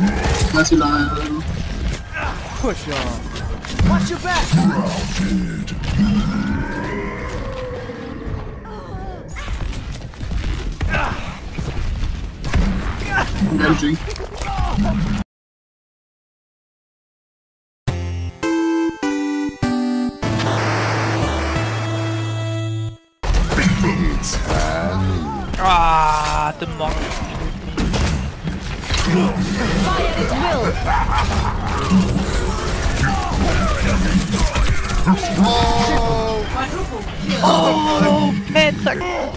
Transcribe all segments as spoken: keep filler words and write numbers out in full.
Vas-y là. Euh... Push on. Watch your back. Engaging. Ah, the monk. Fire at will. Oh, oh, pentac.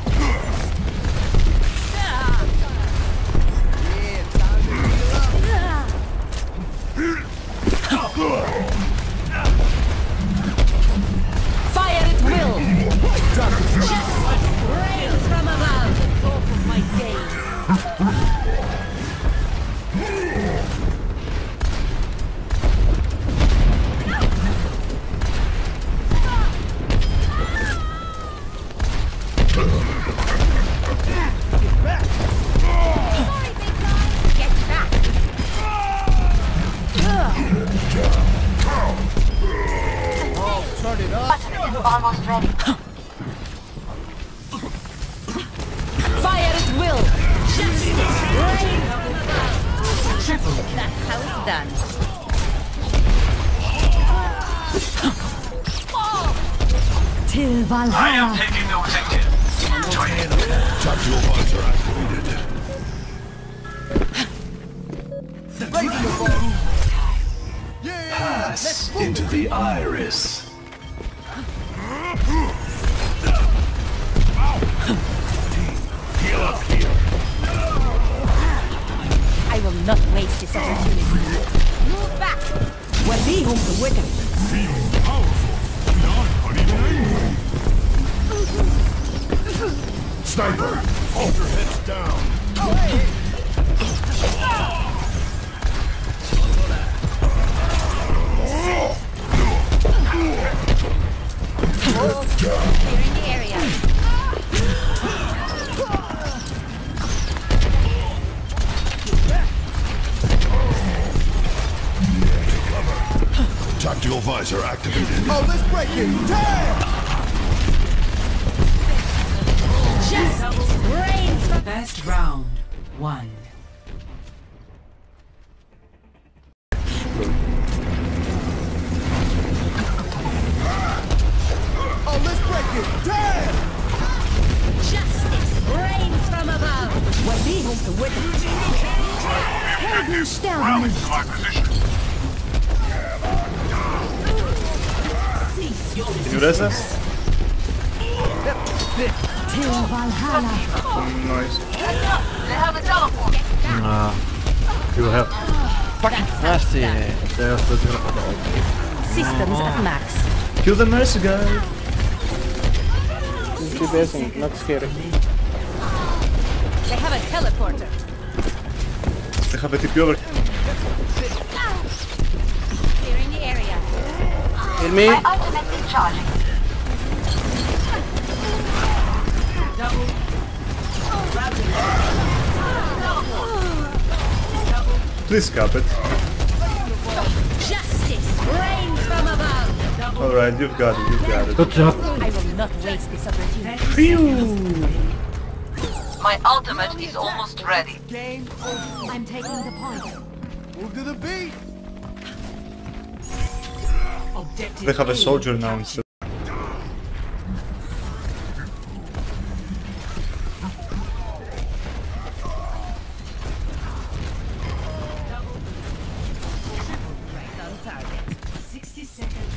Fire at will. Rains from above. Talk of my game. Almost ready. Fire at will. Triple. That's how it's done. Till Valhalla. I am taking the objective. Tactical visor activated. Pass into the iris. Heal up here. I will not waste this opportunity. Move back. وليهم قوتك. Feeling powerful. Not uneven. Sniper, hold your heads down. Clearing the area. Tactical visor activated. Oh, let's break it. Damn! Justice reigns from Best round one. Oh, let's break it. Damn! justice reigns from above. وليهم قوتك. هذه Rally to my position. Can you res us? Till Valhalla. Nice. They have a teleport. Nah. You have. Fucking nasty. There's the Systems at max. Kill the mercy guy. Keep basing, not scary. They have a teleporter. They have a T P over. Clearing the area. Heal me. My ultimate is charging. Please cap it. Justice reigns from above. Alright, you've got it, you've got it. Good job. I will not waste this opportunity. My ultimate is almost ready. Game over. I'm taking the point. Move to the beat. Objective They have a A soldier now instead. right on target. sixty seconds.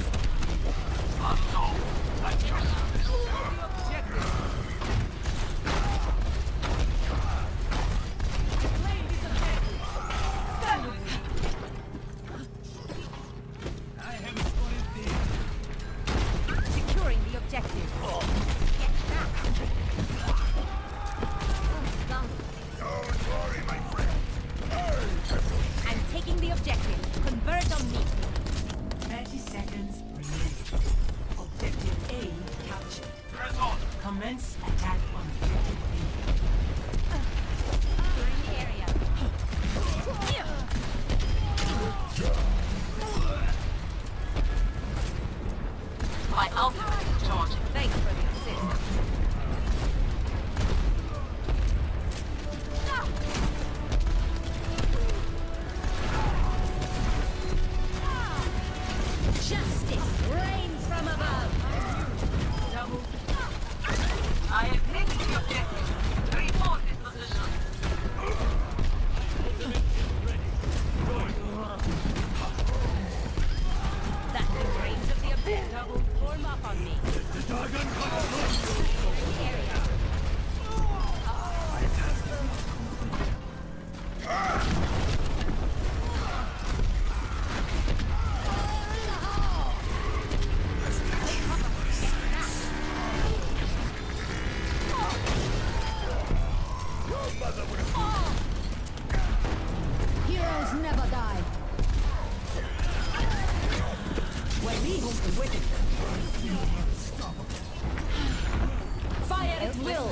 Fire at will.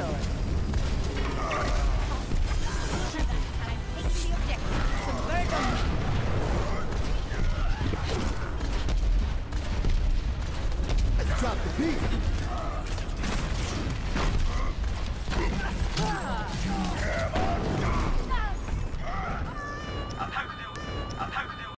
Let's drop the beat.